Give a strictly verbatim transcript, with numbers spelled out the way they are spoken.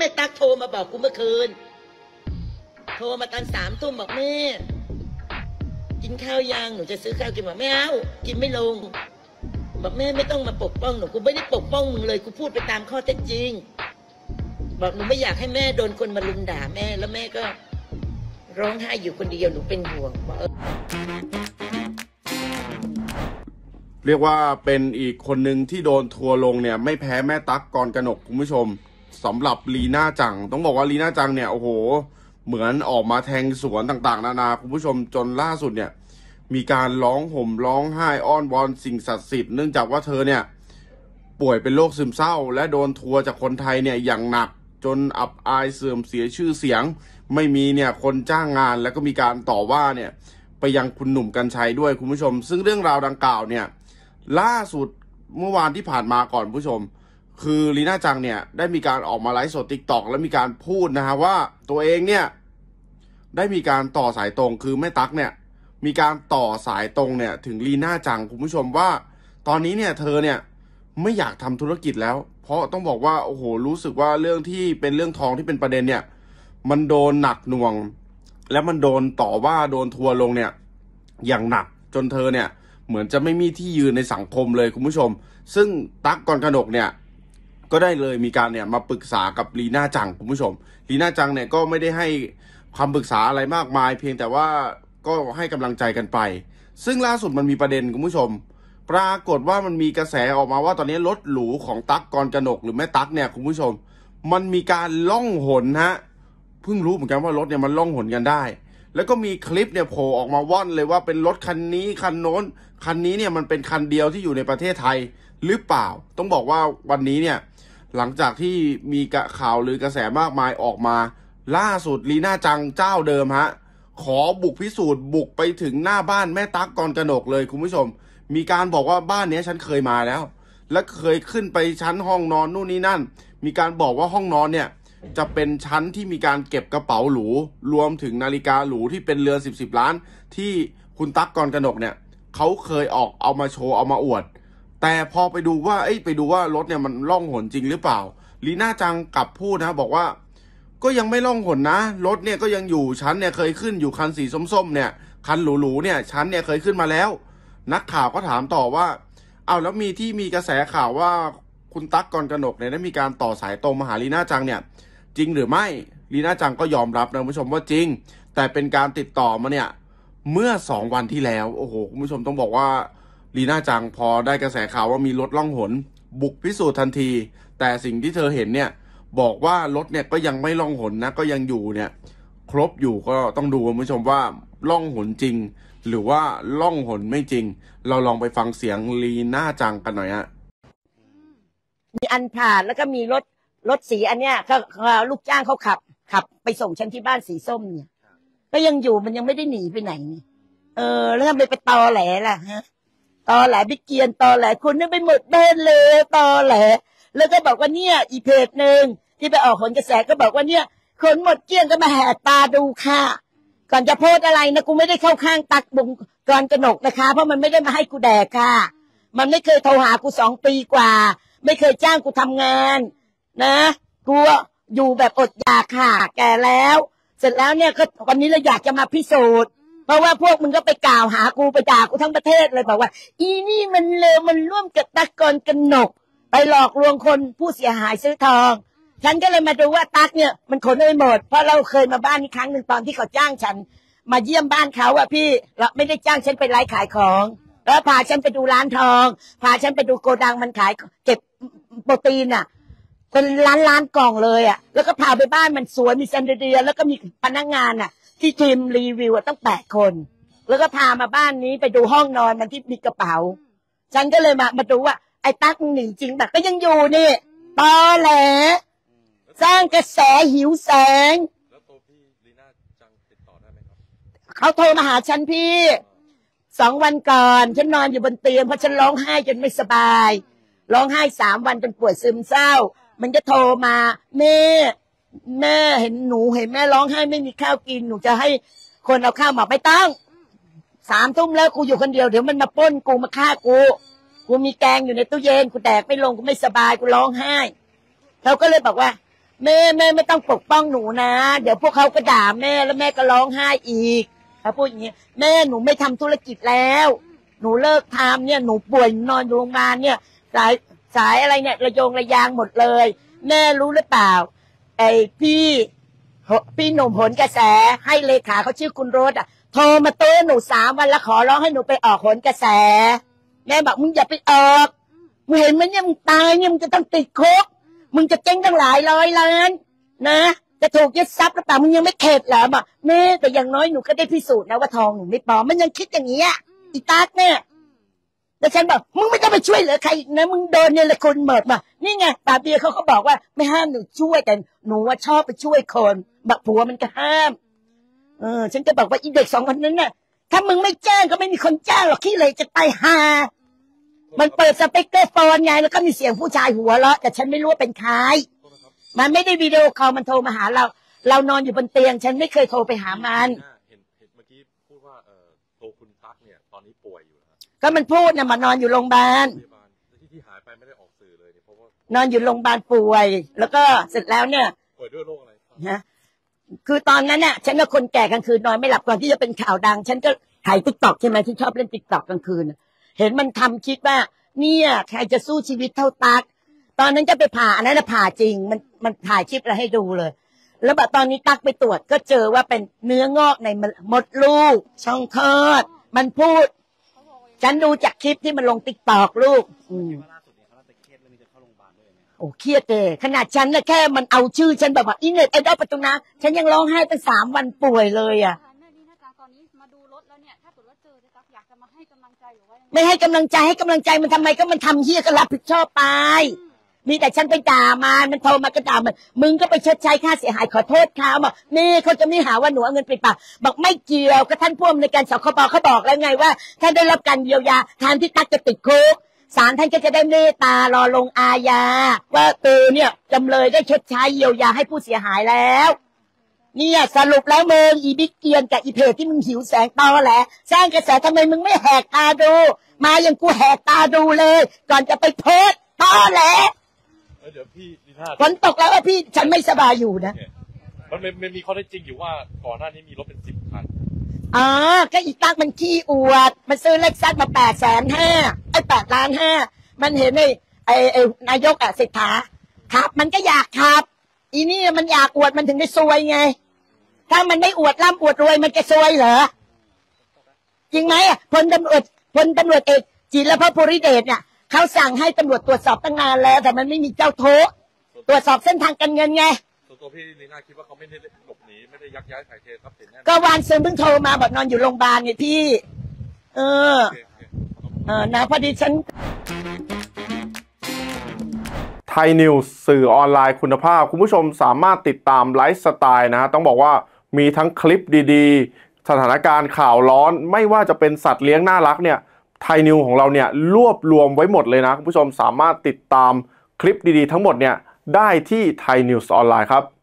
ม่ตั๊กโทรมาบอกกูเมื่อคืนโทรมาตอนสามทุ่มบอกแม่กินข้าวยังหนูจะซื้อข้าวกินบอกไม่เอากินไม่ลงบอกแม่ไม่ต้องมาปกป้องหนูกูไม่ได้ปกป้องมึงเลยกูพูดไปตามข้อเท็จจริงบอกหนูไม่อยากให้แม่โดนคนมาลุมด่าแม่แล้วแม่ก็ร้องไห้อยู่คนเดียวหนูเป็นห่วงบอกเออเรียกว่าเป็นอีกคนหนึ่งที่โดนทัวลงเนี่ยไม่แพ้แม่ตั๊กกรกนกคุณผู้ชมสำหรับลีน่าจังต้องบอกว่าลีน่าจังเนี่ยโอ้โหเหมือนออกมาแทงสวนต่างๆนานาคุณผู้ชมจนล่าสุดเนี่ยมีการร้องห่มร้องไห้อ้อนวอนสิ่งศักดิ์สิทธิ์เนื่องจากว่าเธอเนี่ยป่วยเป็นโรคซึมเศร้าและโดนทัวร์จากคนไทยเนี่ยอย่างหนักจนอับอายเสื่อมเสียชื่อเสียงไม่มีเนี่ยคนจ้างงานแล้วก็มีการต่อว่าเนี่ยไปยังคุณหนุ่มกรรชัยด้วยคุณผู้ชมซึ่งเรื่องราวดังกล่าวเนี่ยล่าสุดเมื่อวานที่ผ่านมาก่อนผู้ชมคือลีน่าจังเนี่ยได้มีการออกมาไลฟ์สด ติ๊กต็อก แล้วมีการพูดนะฮะว่าตัวเองเนี่ยได้มีการต่อสายตรงคือแม่ตั๊กเนี่ยมีการต่อสายตรงเนี่ยถึงลีน่าจังคุณผู้ชมว่าตอนนี้เนี่ยเธอเนี่ยไม่อยากทำธุรกิจแล้วเพราะต้องบอกว่าโอ้โหรู้สึกว่าเรื่องที่เป็นเรื่องทองที่เป็นประเด็นเนี่ยมันโดนหนักหน่วงและมันโดนต่อว่าโดนทัวร์ลงเนี่ยอย่างหนักจนเธอเนี่ยเหมือนจะไม่มีที่ยืนในสังคมเลยคุณผู้ชมซึ่งตั๊กกรกนกเนี่ยก็ได้เลยมีการเนี่ยมาปรึกษากับลีน่าจังคุณผู้ชมลีน่าจังเนี่ยก็ไม่ได้ให้คำปรึกษาอะไรมากมายเพียงแต่ว่าก็ให้กำลังใจกันไปซึ่งล่าสุดมันมีประเด็นคุณผู้ชมปรากฏว่ามันมีกระแสออกมาว่าตอนนี้รถหรูของตั๊กกรกนกหรือแม่ตั๊กเนี่ยคุณผู้ชมมันมีการล่องหนฮะเพิ่งรู้เหมือนกันว่ารถเนี่ยมันล่องหนกันได้แล้วก็มีคลิปเนี่ยโผล่ออกมาว่อนเลยว่าเป็นรถคันนี้คันโน้นคันนี้เนี่ยมันเป็นคันเดียวที่อยู่ในประเทศไทยหรือเปล่าต้องบอกว่าวันนี้เนี่ยหลังจากที่มีข่าวหรือกระแสมากมายออกมาล่าสุดลีน่าจังเจ้าเดิมฮะขอบุกพิสูจน์บุกไปถึงหน้าบ้านแม่ตั๊กกรกนกเลยคุณผู้ชมมีการบอกว่าบ้านนี้ฉันเคยมาแล้วและเคยขึ้นไปชั้นห้องนอนนู่นนี่นั่นมีการบอกว่าห้องนอนเนี่ยจะเป็นชั้นที่มีการเก็บกระเป๋าหรูรวมถึงนาฬิกาหรูที่เป็นเรือนสิบสิบล้านที่คุณตั๊กกรกนกเนี่ยเขาเคยออกเอามาโชว์เอามาอวดแต่พอไปดูว่าเอ้ยไปดูว่ารถเนี่ยมันล่องหนจริงหรือเปล่าลีน่าจังกลับพูดนะบอกว่าก็ยังไม่ล่องหนนะรถเนี่ยก็ยังอยู่ชั้นเนี่ยเคยขึ้นอยู่คันสีส้มๆเนี่ยคันหรูๆเนี่ยชั้นเนี่ยเคยขึ้นมาแล้วนักข่าวก็ถามต่อว่าเอาแล้วมีที่มีกระแสข่าวว่าคุณตั๊กกรกนกเนี่ยได้มีการต่อสายตรงมาหาลีน่าจังเนี่ยจริงหรือไม่ลีน่าจังก็ยอมรับนะคุณผู้ชมว่าจริงแต่เป็นการติดต่อมาเนี่ยเมื่อสองวันที่แล้วโอ้โหคุณผู้ชมต้องบอกว่าลีน่าจังพอได้กระแสข่าวว่ามีรถล่องหนบุกพิสูจน์ทันทีแต่สิ่งที่เธอเห็นเนี่ยบอกว่ารถเนี่ยก็ยังไม่ล่องหนนะก็ยังอยู่เนี่ยครบอยู่ก็ต้องดูคุณผู้ชมว่าล่องหนจริงหรือว่าล่องหนไม่จริงเราลองไปฟังเสียงลีน่าจังกันหน่อยฮะมีอันผ่านแล้วก็มีรถรถสีอันเนี้ยเขาลูกจ้างเขาขับขับไปส่งฉันที่บ้านสีส้มเนี่ยก็ยังอยู่มันยังไม่ได้หนีไปไหนนี่เออแล้วทำไมไปตอแหลล่ะฮะตอแหลไปเกียนตอแหลคุณนี่ไปหมดเดินเลยตอแหลแล้วก็บอกว่าเนี่ยอีเพจหนึ่งที่ไปออกผลกระแสก็บอกว่าเนี่ยคนหมดเกลี้ยงก็มาแห่ตาดูค่ะก่อนจะโพสอะไรนะกูไม่ได้เข้าข้างตักบุงกรกนกนะคะเพราะมันไม่ได้มาให้กูแดกค่ะมันไม่เคยโทรหากูสองปีกว่าไม่เคยจ้างกูทำงานนะกูอยู่แบบอดอยากค่ะแก่แล้วเสร็จแล้วเนี่ยก็วันนี้เราอยากจะมาพิสูจน์เพราะว่าพวกมึงก็ไปกล่าวหากูไปด่ากูทั้งประเทศเลยบอกว่าอีนี่มันเลวมันร่วมกับตั๊กกรกนกไปหลอกลวงคนผู้เสียหายซื้อทองฉันก็เลยมาดูว่าตั๊กเนี่ยมันขนไม่หมดเพราะเราเคยมาบ้านนี้ครั้งหนึ่งตอนที่เขาจ้างฉันมาเยี่ยมบ้านเขาอะพี่เราไม่ได้จ้างฉันไปไลฟ์ขายของแล้วพาฉันไปดูร้านทองพาฉันไปดูโกดังมันขายเก็บโปรตีนอะเป็นล้านล้านกล่องเลยอะแล้วก็พาไปบ้านมันสวยมีแซนเดอร์แล้วก็มีพนักงานอะที่ทีมรีวิวตั้งแปดคนแล้วก็พามาบ้านนี้ไปดูห้องนอนมันที่มีกระเป๋าฉันก็เลยมามาดูว่าไอ้ตั๊กหนีจริงแบบก็ยังอยู่นี่ตอแหลสร้างกระแสหิวแสงแล้วตัวพี่ลีน่าจังติดต่อได้ไหมครับเขาโทรมาหาฉันพี่สองวันก่อนฉันนอนอยู่บนเตียงเพราะฉันร้องไห้จนไม่สบายร้องไห้สามวันจนปวดซึมเศร้ามันก็โทรมาแม่แม่เห็นหนูเห็นแม่ร้องไห้ไม่มีข้าวกินหนูจะให้คนเอาข้าวมาไม่ต้องสามทุ่มแล้วกูอยู่คนเดียวเดี๋ยวมันมาปล้นกูมาฆ่ากูกูมีแกงอยู่ในตู้เย็นกูแดกไม่ลงกูไม่สบายกูร้องไห้เขาก็เลยบอกว่าแม่แม่ไม่ต้องปกป้องหนูนะเดี๋ยวพวกเขาก็ด่าแม่แล้วแม่ก็ร้องไห้อีกเขาพูดอย่างนี้แม่หนูไม่ทำธุรกิจแล้วหนูเลิกทำเนี่ยหนูป่วยนอนโรงพยาบาลเนี่ยสายสายอะไรเนี่ยระยงระยางหมดเลยแม่รู้หรือเปล่าไอ้พี่พี่หนุ่มผลกระแสให้เลขาเขาชื่อคุณโรสอ่ะโทรมาเตือนหนูสามวันแล้วขอร้องให้หนูไปออกผลกระแสแม่บอกมึงอย่าไปออกมึงเห็นไหมเนี่ยมึงตายเนี่ยมึงจะต้องติดคุกมึงจะเจ๊งตั้งหลายร้อยล้านนะจะถูกยึดทรัพย์หรือเปล่ามึงยังไม่เข็ดเหรอบอกแม่แต่อย่างน้อยหนูก็ได้พิสูจน์นะว่าทองหนูไม่ปลอมมันยังคิดอย่างนี้อีตากเนี่ยแล้วฉันบอกมึงไม่ต้องไปช่วยเหลือใครอีกนะมึงโดนเนี่ยละคนหมดมานี่ไงตาเบียเขาเขาบอกว่าไม่ห้ามหนูช่วยแต่หนูว่าชอบไปช่วยคนบักผัวมันก็ห้ามเออฉันจะบอกว่าอีเด็กสองคนนั้นน่ะถ้ามึงไม่แจ้งก็ไม่มีคนแจ้งหรอกขี้เลยจะตายห่ามันเปิดสเปกเกอร์โฟนไงแล้วก็มีเสียงผู้ชายหัวเราะแต่ฉันไม่รู้ว่าเป็นใครมันไม่ได้วิดีโอคอลมันโทรมาหาเราเรานอนอยู่บนเตียงฉันไม่เคยโทรไปหามันเห็นเห็นเมื่อกี้พูดว่าเออตัวคุณตั๊กเนี่ยตอนนี้ป่วยอยู่นะก็มันพูดนะมานอนอยู่โรงพยาบาลที่ที่หายไปไม่ได้ออกสื่อเลยเพราะว่านอนอยู่โรงพยาบาลป่วยแล้วก็เสร็จแล้วเนี่ยป่วยด้วยโรคอะไรนะคือตอนนั้นเนี่ยฉันเป็นคนแก่กลางคืนนอนไม่หลับก่อนที่จะเป็นข่าวดังฉันก็ถ่ายติ๊กต็อกใช่ไหมที่ชอบเล่นติ๊กต็อกกลางคืนเห็นมันทำคิดว่าเนี่ยใครจะสู้ชีวิตเท่าตั๊กตอนนั้นก็ไปผ่าอันนั้นผ่าจริงมันมันถ่ายคลิปอะไรให้ดูเลยแล้วแบบตอนนี้ตั๊กไปตรวจก็เจอว่าเป็นเนื้องอกในมดลูกช่องคลอดมันพูดฉันดูจากคลิปที่มันลงติ๊กต็อกลูกอืมโอ้เครียดเลยขนาดฉันน่ะแค่มันเอาชื่อฉันแบบว่าอินเน็ตไอดอลประตูนะฉันยังร้องไห้ตั้งสามวันป่วยเลยอ่ะตอนนี้มาดูรถแล้วเนี่ยถ้าเกิดว่าเจอจะตักอยากจะมาให้กำลังใจหรือว่าไม่ให้กำลังใจให้กำลังใจมันทำไมก็มันทำเฮี้ยก็รับผิดชอบไปมีแต่ฉันไปด่ามันมันโทรมาก็ด่ามันมึงก็ไปชดใช้ค่าเสียหายขอโทษเขาบอกนี่เขาจะไม่หาว่าหนูเอาเงินไปปะบอกไม่เกี่ยวก็ท่านผู้อำนวยการสคบเขาบอกแล้วไงว่าถ้าได้รับการเยียวยาแทนที่ตั๊กจะติดคุกศาลท่านก็จะได้เมตตารอลงอาญาว่าเออเนี่ยจำเลยได้ชดใช้เยียวยาให้ผู้เสียหายแล้วเนี่ยสรุปแล้วมึงอีบิ๊กเกียนกับอีเพจที่มึงหิวแสงตอแหละสร้างกระแสทำไมมึงไม่แหกตาดูมาอย่างกูแหกตาดูเลยก่อนจะไปโพสตอแหละเดี๋ยวพี่ดีท่าฝนตกแล้วว่าพี่ฉันไม่สบายอยู่นะมันมันมีข้อเท็จจริงอยู่ว่าก่อนหน้านี้มีรถเป็นสิบคันอ๋อก็อีตั๊กมันขี้อวดมันซื้อเล็กซัสมาแปดแสนห้าไอ้แปดล้านห้ามันเห็นไอ้ไอ้ไอ้นายกอะเศรษฐาขับมันก็อยากขับอีนี่มันอยากอวดมันถึงได้ซวยไงถ้ามันไม่อวดร่ำอวดรวยมันจะซวยเหรอจริงไหมอ่ะพลตำรวจพลตำรวจเอกจิรพัฒน์ภูริเดชเนี่ยเขาสั่งให้ตำรวจตรวจสอบตั้งนานแล้วแต่มันไม่มีเจ้าโทษตรวจสอบเส้นทางการเงินไงตัวพี่ลีน่าคิดว่าเขาไม่ได้หลบหนีไม่ได้ยักย้ายถ่ายเททรัพย์สินก็วานซึมเพิ่งโทรมาบอกนอนอยู่โรงพยาบาลไงพี่เออเออนะพอดีฉันไทยนิวส์สื่อออนไลน์คุณภาพคุณผู้ชมสามารถติดตามไลฟ์สไตล์นะฮะต้องบอกว่ามีทั้งคลิปดีๆสถานการณ์ข่าวร้อนไม่ว่าจะเป็นสัตว์เลี้ยงน่ารักเนี่ยไทยนิวของเราเนี่ยรวบรวมไว้หมดเลยนะคุณผู้ชมสามารถติดตามคลิปดีๆทั้งหมดเนี่ยได้ที่ไทยนิวส์ออนไลน์ครับ